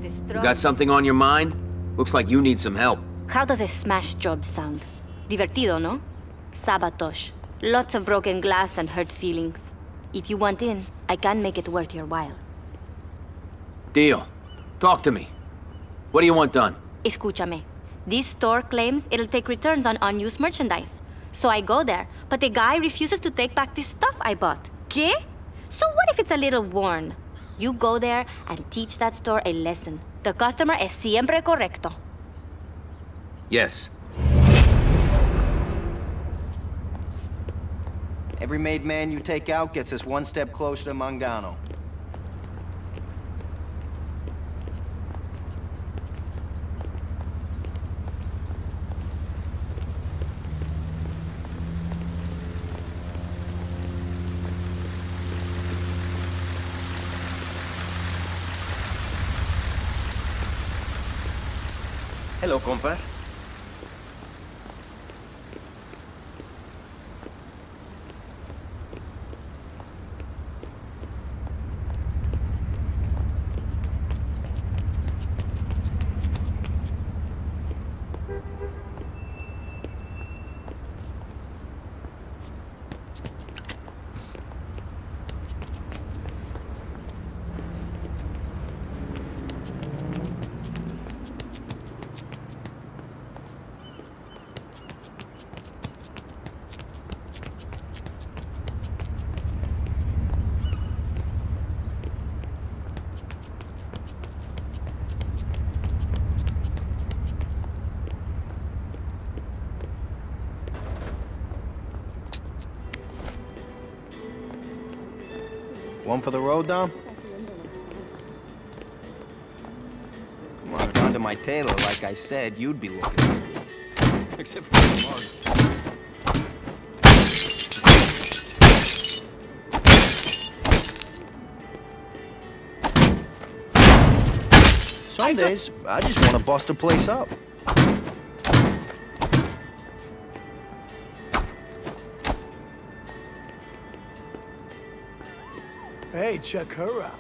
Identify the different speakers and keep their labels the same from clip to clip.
Speaker 1: You got something on your mind? Looks like you need some help.
Speaker 2: How does a smash job sound? Divertido, no? Sabotage. Lots of broken glass and hurt feelings. If you want in, I can make it worth your while.
Speaker 1: Deal. Talk to me. What do you want done?
Speaker 2: Escúchame. This store claims it'll take returns on unused merchandise. So I go there, but the guy refuses to take back the stuff I bought. ¿Qué? So what if it's a little worn? You go there and teach that store a lesson. The customer es siempre correcto.
Speaker 1: Yes.
Speaker 3: Every made man you take out gets us one step closer to Mangano.
Speaker 4: Hello, compas.
Speaker 3: One for the road, Dom? Come on, under my tailor, like I said, you'd be looking this good. Except for the mug. Some days, I just want to bust a place up.
Speaker 5: Hey, check her out.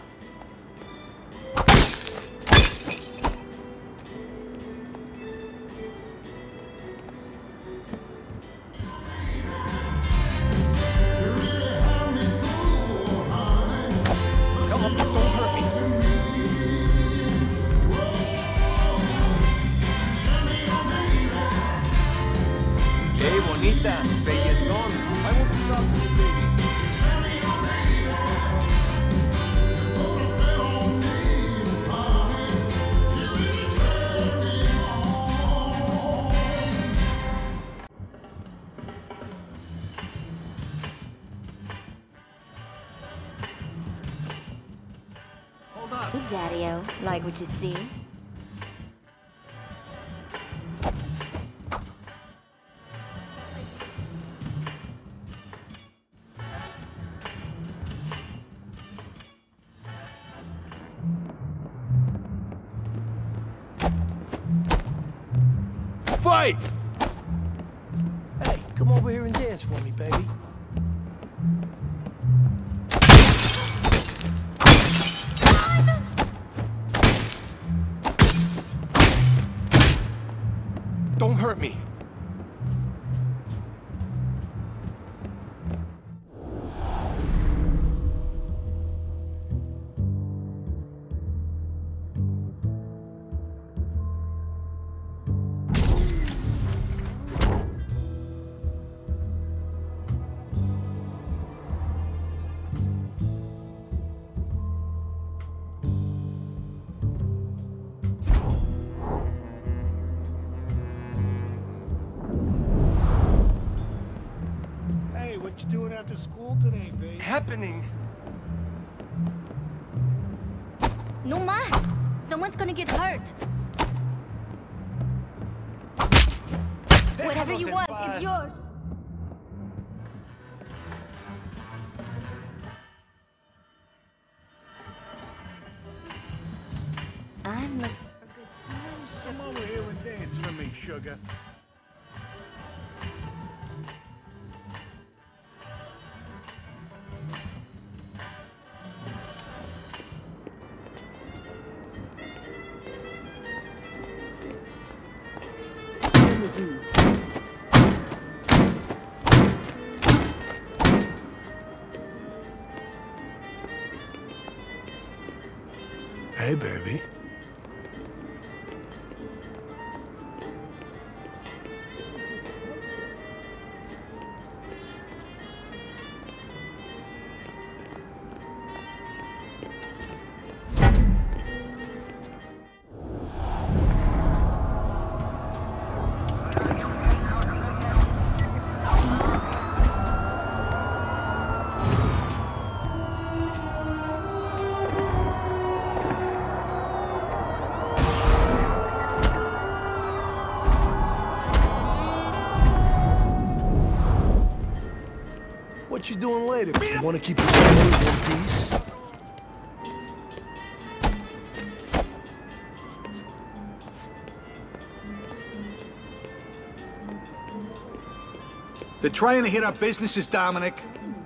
Speaker 4: Hey, bonita, pellizcón. I want to talk to you, baby.
Speaker 2: Hey, Daddy-o, like what you see?
Speaker 5: Fight! Hey, come over here and dance for me, baby.
Speaker 4: Don't hurt me.
Speaker 5: What you doing after school today, babe?
Speaker 4: Happening.
Speaker 2: No más! Someone's gonna get hurt. Whatever you want, it's yours. I'm looking for good times,
Speaker 5: Come over here and dance for me, sugar. Hey, baby. What you doing later? You want to keep your family in peace?
Speaker 6: They're trying to hit our businesses, Dominic.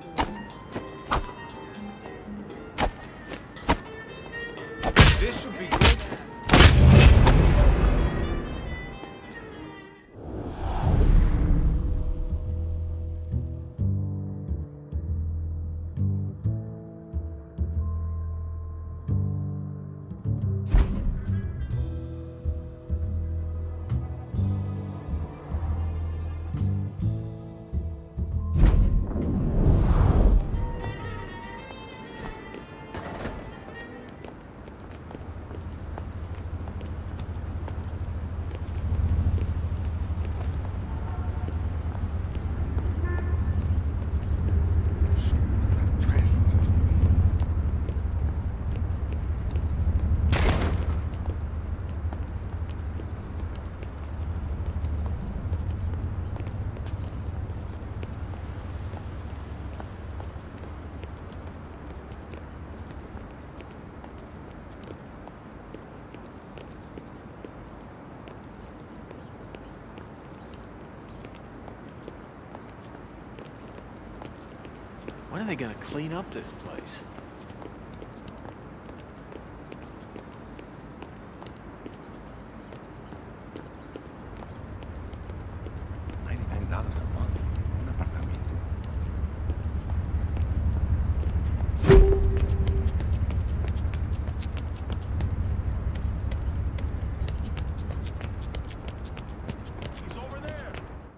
Speaker 4: This would be good.
Speaker 7: When are they gonna clean up this place?
Speaker 4: $99 a month. Un apartamento. He's over there.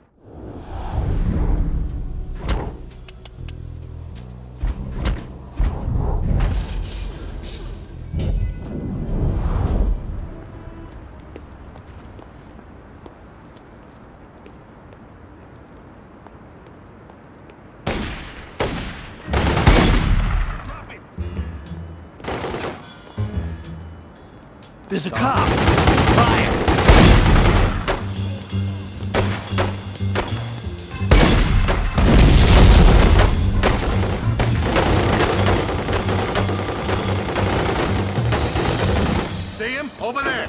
Speaker 5: There's a cop. Fire.
Speaker 6: See him? Over there.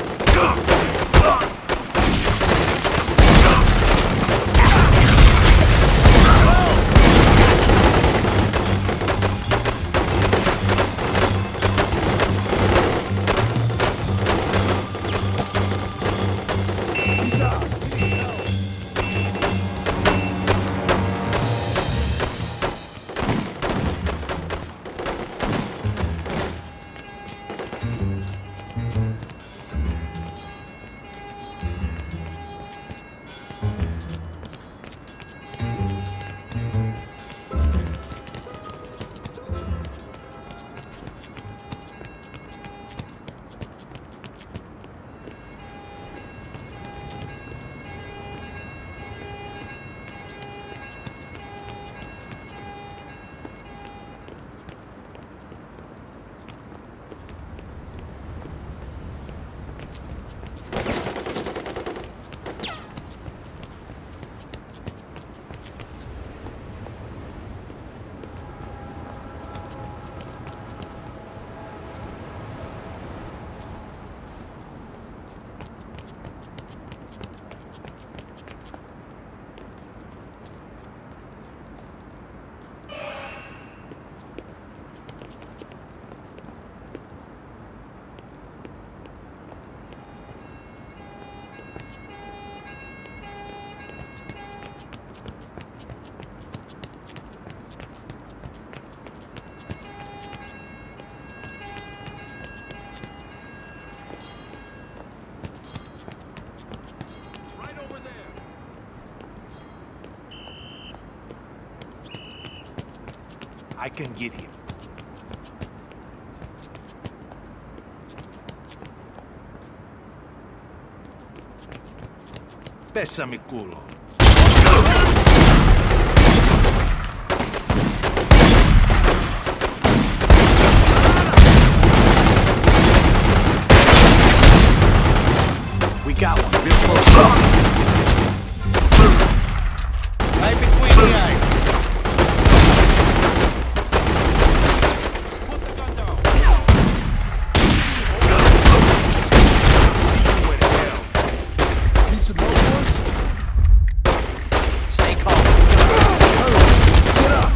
Speaker 6: I can get him. Pésame culo.
Speaker 1: We got one, real close.
Speaker 4: Right between the eyes. Put the gun down.
Speaker 5: Need some more boys?
Speaker 3: Stay calm.
Speaker 5: Get up!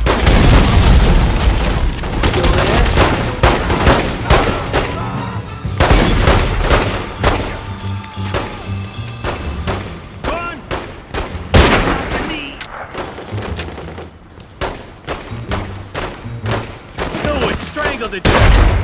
Speaker 6: Run!
Speaker 4: Do it! Strangle the dude!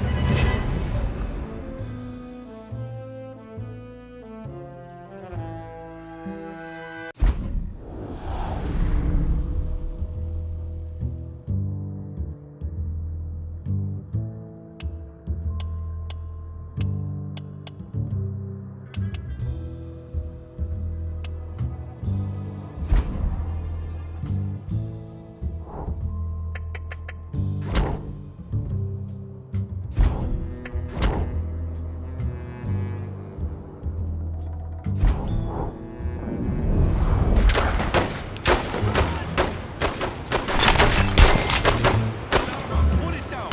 Speaker 4: Put it down!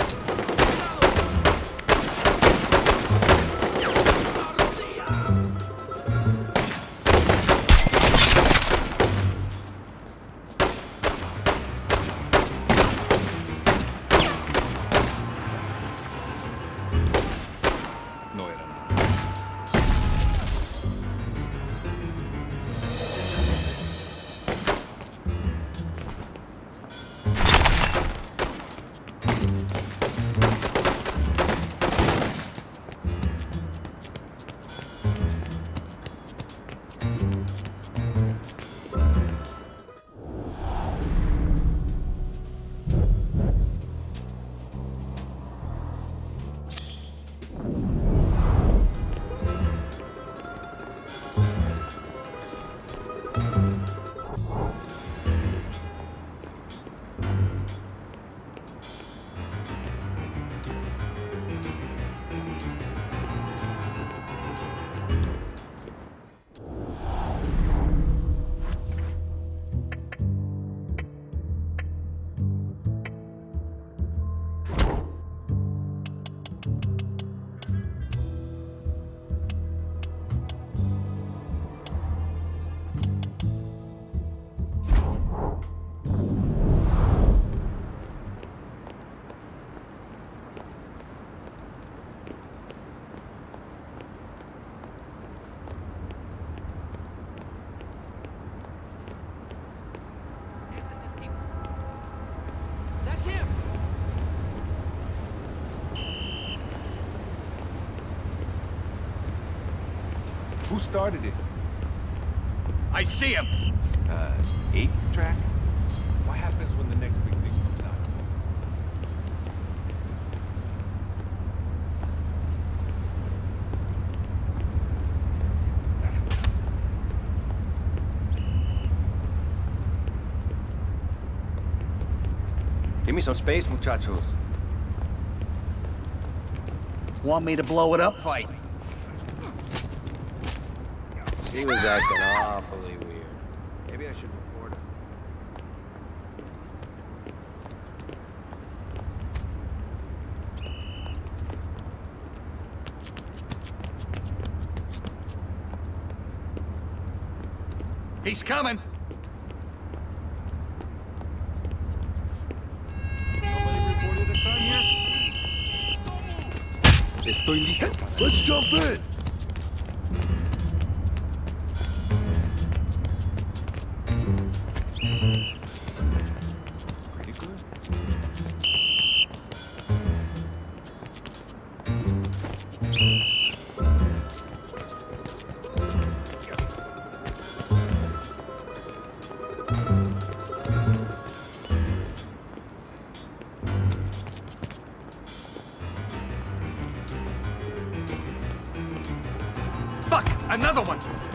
Speaker 6: No era nada.
Speaker 4: That's him!
Speaker 6: Who started it?
Speaker 4: I see him!
Speaker 6: 8-track?
Speaker 4: What happens when the next big thing comes out?
Speaker 1: Give me some space, muchachos.
Speaker 8: Want me to blow it up?
Speaker 4: Fight!
Speaker 9: She was acting awfully weird. Maybe I should report her.
Speaker 6: He's coming!
Speaker 4: Somebody reported a crime here?
Speaker 6: Estoy listo.
Speaker 5: Let's jump in!
Speaker 6: Pretty good. Another one!